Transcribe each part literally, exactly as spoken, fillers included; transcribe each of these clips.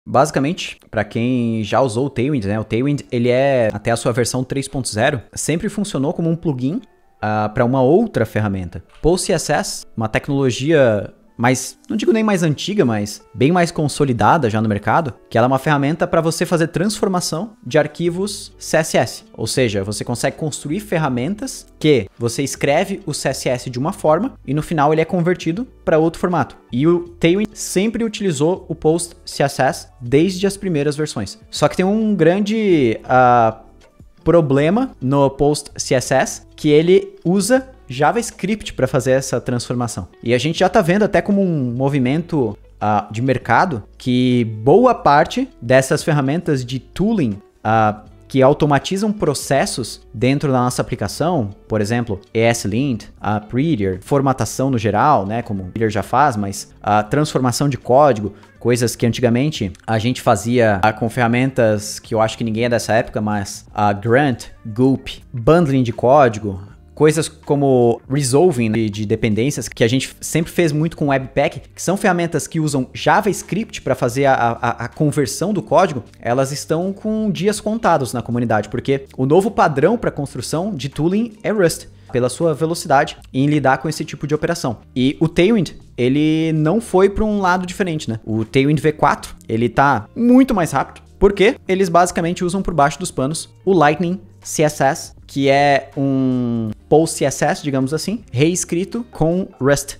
Basicamente, para quem já usou o Tailwind, né, o Tailwind ele é, até a sua versão três ponto zero, sempre funcionou como um plugin uh, para uma outra ferramenta. PostCSS, uma tecnologia mais, não digo nem mais antiga, mas bem mais consolidada já no mercado, que ela é uma ferramenta para você fazer transformação de arquivos C S S. Ou seja, você consegue construir ferramentas que você escreve o C S S de uma forma e no final ele é convertido para outro formato. E o Tailwind sempre utilizou o PostCSS desde as primeiras versões. Só que tem um grande uh, problema no PostCSS, que ele usa JavaScript para fazer essa transformação. E a gente já está vendo até como um movimento uh, de mercado que boa parte dessas ferramentas de tooling uh, que automatizam processos dentro da nossa aplicação, por exemplo, ESLint, a Prettier, formatação no geral, né, como o Prettier já faz, mas a transformação de código, coisas que antigamente a gente fazia uh, com ferramentas que eu acho que ninguém é dessa época, mas a uh, Grunt, Goop, bundling de código, coisas como resolving de, de dependências, que a gente sempre fez muito com Webpack, que são ferramentas que usam JavaScript para fazer a, a, a conversão do código, elas estão com dias contados na comunidade, porque o novo padrão para construção de tooling é Rust, pela sua velocidade em lidar com esse tipo de operação. E o Tailwind, ele não foi para um lado diferente, né? O Tailwind V quatro, ele tá muito mais rápido, porque eles basicamente usam por baixo dos panos o Lightning C S S, que é um PostCSS, digamos assim, reescrito com Rust.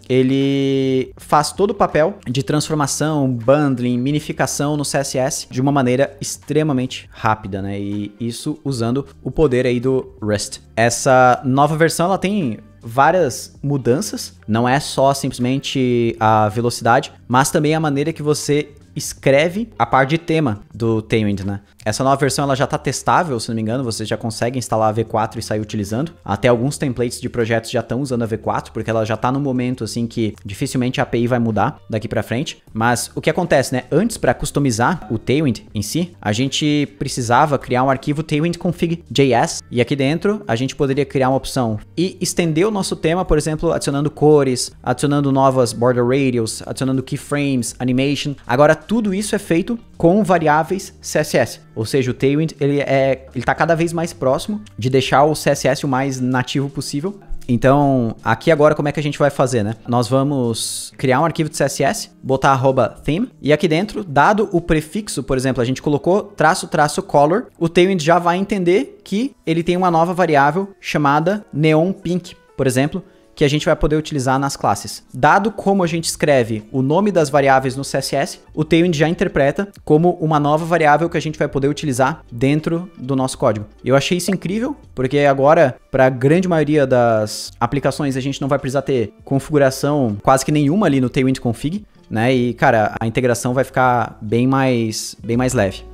Ele faz todo o papel de transformação, bundling, minificação no C S S de uma maneira extremamente rápida, né? E isso usando o poder aí do Rust. Essa nova versão, ela tem várias mudanças, não é só simplesmente a velocidade, mas também a maneira que você escreve a parte de tema do Tailwind, né? Essa nova versão ela já está testável, se não me engano, você já consegue instalar a V quatro e sair utilizando. Até alguns templates de projetos já estão usando a V quatro, porque ela já está no momento assim que dificilmente a A P I vai mudar daqui para frente. Mas o que acontece, né? Antes, para customizar o Tailwind em si, a gente precisava criar um arquivo tailwind config.js e aqui dentro a gente poderia criar uma opção e estender o nosso tema, por exemplo, adicionando cores, adicionando novas border radius, adicionando keyframes, animation. Agora tudo isso é feito com variáveis C S S. Ou seja, o Tailwind ele é, ele tá cada vez mais próximo de deixar o C S S o mais nativo possível. Então, aqui agora como é que a gente vai fazer, né? Nós vamos criar um arquivo de C S S, botar arroba theme, e aqui dentro, dado o prefixo, por exemplo, a gente colocou traço, traço, color, o Tailwind já vai entender que ele tem uma nova variável chamada neon pink, por exemplo, que a gente vai poder utilizar nas classes. Dado como a gente escreve o nome das variáveis no C S S, o Tailwind já interpreta como uma nova variável que a gente vai poder utilizar dentro do nosso código. Eu achei isso incrível, porque agora, para a grande maioria das aplicações, a gente não vai precisar ter configuração quase que nenhuma ali no Tailwind config, né? E, cara, a integração vai ficar bem mais, bem mais leve.